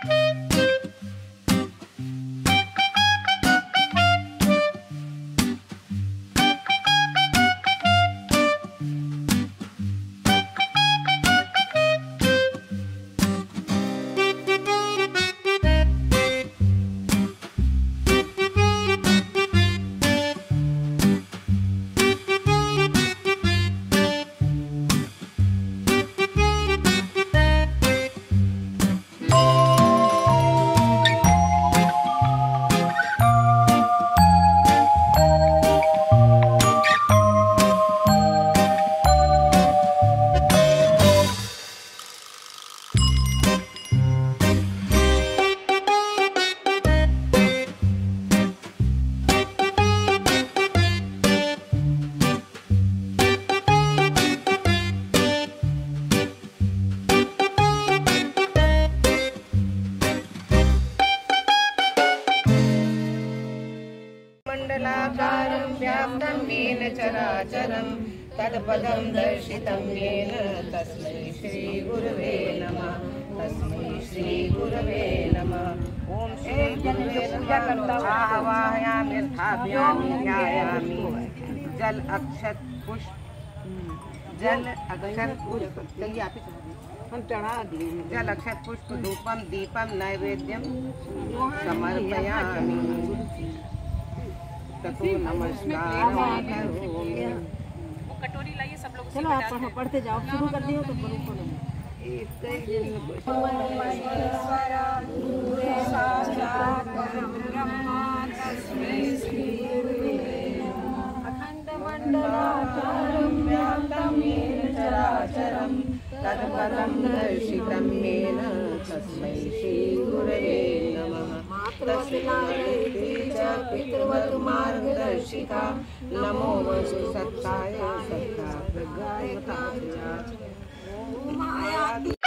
मंडलाकारं व्याप्तं येन चराचरं तत्पदं दर्शितं येन तस्मै श्री गुरवे नमः। तस्मै श्री गुरवे नमः। ओम श्री गुरवे नमः। आवाहयामि स्थापयामि ध्यायामि। जल अक्षत पुष्प जल अक्षत पुष्प धूपम दीपम नैवेद्यम समर्पयामि। ततो नमस्कार करोमि। कटोरी लाइए सब लोग। चलो आप पढ़ते जाओ, शुरू कर दियो तो करो। अखंड मंडलाकारं व्याप्तं येन चराचरं तत्पदं दर्शितं येन तस्मै श्री गुरवे नमः। पितृवत् मार्गदर्शिका नमो वसु सत्ताय सत्ता प्रज्ञाय